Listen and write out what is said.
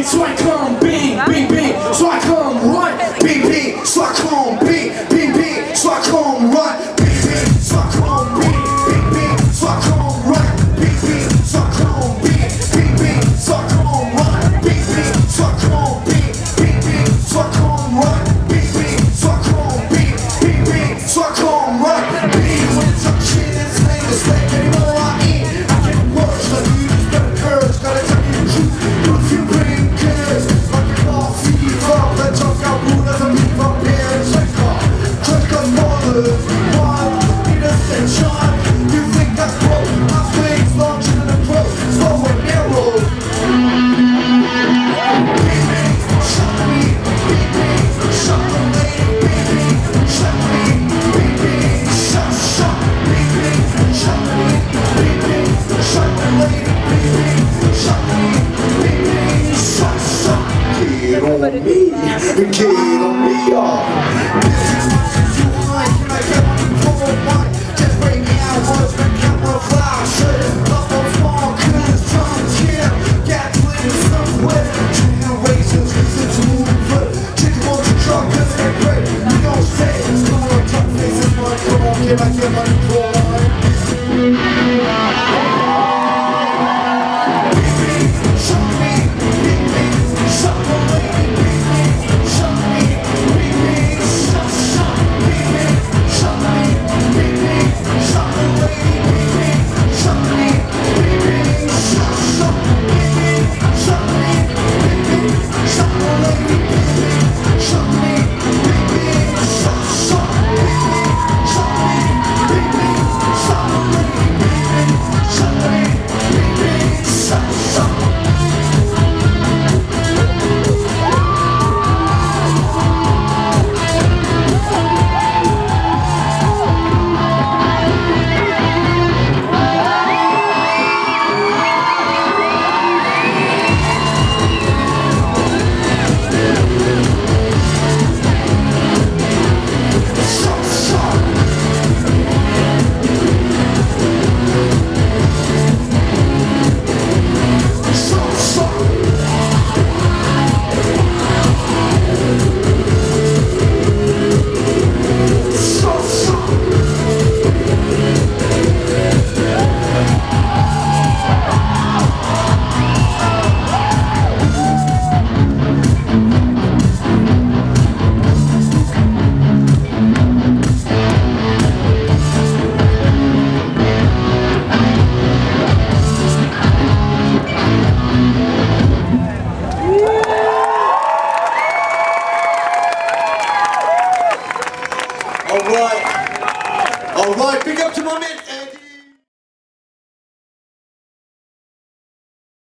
Stockholm, bing, bing, bing, Stockholm, right, bing, bing, Stockholm, bing, bing, bing, Stockholm, right, bing, bing, Stockholm, bing, bing, bing, Stockholm, right, bing, bing, Stockholm, bing, bing, bing, Stockholm, right, bing, bing, Stockholm, bing, bing, bing, Stockholm, right, bing, bing, Stockholm, bing, bing, bing, Stockholm, right, bing, when it's up shit, it's lame, it's like anymore I eat, I get worse, like you just better curse, gotta tell you the truth, if you bring kids, like a coffee, fuck, let's talk out rule as a beef up here, it's like just cause mother, one, innocent child, you think that's broke, my things larger than a crow, slow and narrow. Shut me, shut the lady, shut me, shut, shut me, shut the lady, shut me, shut, get on me, y'all. Just bring me out, what's the camera flash? Shut it up on small, cause tongue here, got glitter somewhere. Generations, listen to moving, chicken wants a truck, cause they break. We don't say it's going on top faces, but come on, can I get my control on it? All right, big up to my man.